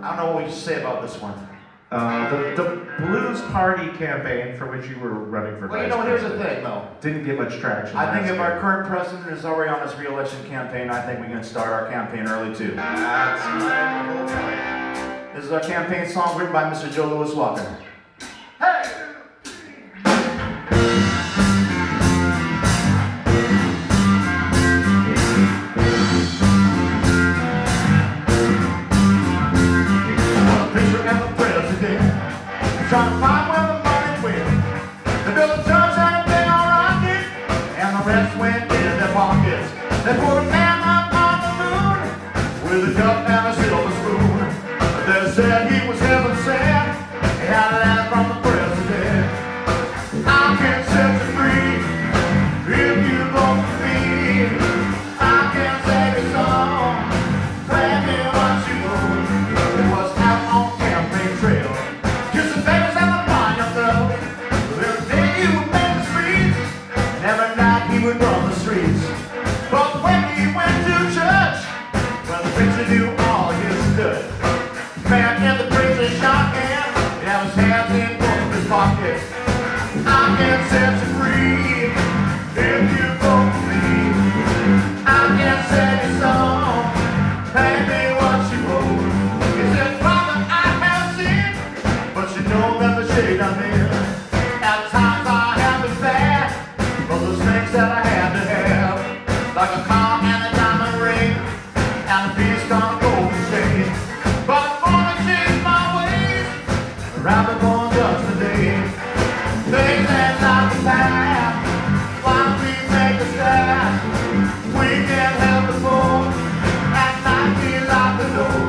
I don't know what you say about this one. The Blues Party campaign for which you were running for Well, you know, here's the thing, though. Didn't get much traction. I think if our current president is already on his re-election campaign, I think we can start our campaign early, too. That's my whole point. This is our campaign song written by Mr. Joe Louis Walker. Hey! Trying to find where the money went. They built a church and a big old rocket, and the rest went in their pockets. They put a man up on the moon with a cup and a silver spoon. They said he was heaven sent. He had a letter from the president. I can set you free if you vote for me. I can save your song, play me what you want. It was out on campaign trail. Would run the streets, but when he went to church, well, the preacher knew all his dirt. Man in the preacher shotgun, he had his hands in both of his pockets. I can set you free if you vote for me. I can sing a song, pay me what you owe. He said, Father, I have sinned, but you know that the shade I'm in. At times I have been bad, but those things that I had to have, like a car and a diamond ring, and a piece on a golden chain. But I'm gonna change my ways, around the born judgment day. Things ain't like the past, why don't we make a stand? We can help the poor, and not be like the door.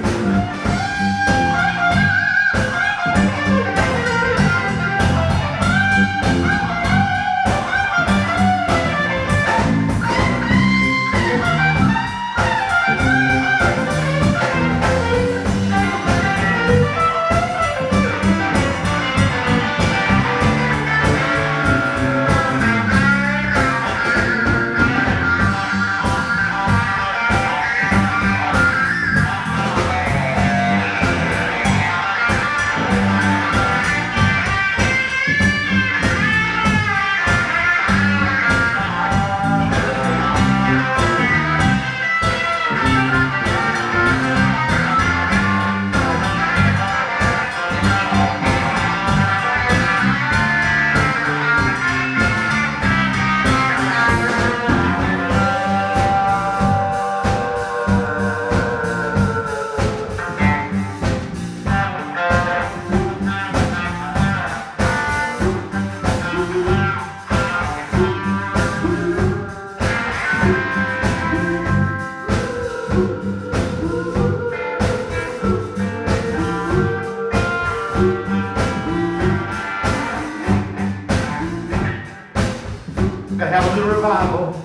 Gotta have a little revival.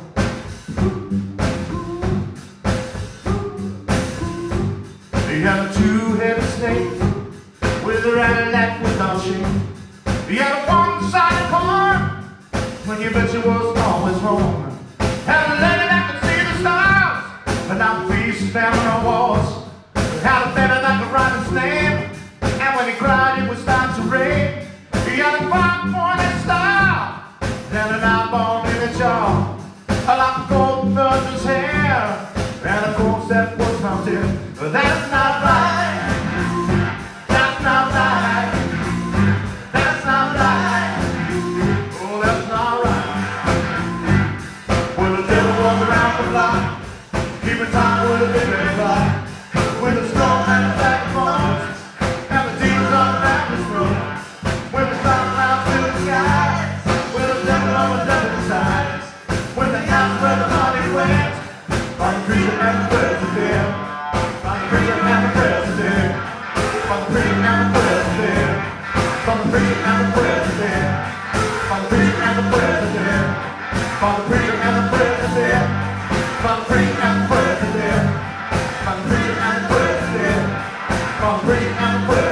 He had a two-headed snake with a rattle that was not shame. He had a one-sided farm when you bet you was always wrong. Had a lady that could see the stars, but not the beast famine or wars. Had a feather that could write his name, and when he cried it was time to rain. He had a five-pointed star and an eyeball in a jaw, a lock of gold filled his hair, and a gold that was mounted. But that's not right. That's not right. That's not right. Oh, that's not right. When the devil was around the block, keeping time with a big red clock, with the storm and the black bones, and the demons on the Baptist road, when the sun clouds fill the skies, with the devil on the devil's sides, when the house where the money went, by the preacher and the president, by the preacher and the president, by the preacher and the president, by the preacher and the president, by the preacher and the president, by the preacher and the president, by the preacher and the president, by the preacher and the president, by the preacher and the president.